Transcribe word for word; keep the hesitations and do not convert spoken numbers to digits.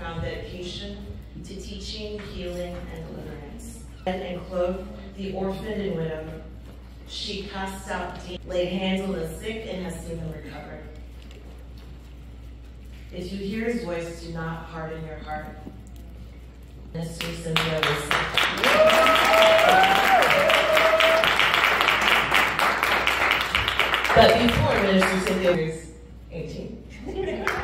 profound dedication to teaching, healing, and deliverance. And clothed the orphan and widow. She cast out demons, laid hands on the sick, and has seen them recover. If you hear his voice, do not harden your heart. Mister Cynthia Wilson. But before Minister Cynthia was eighteen.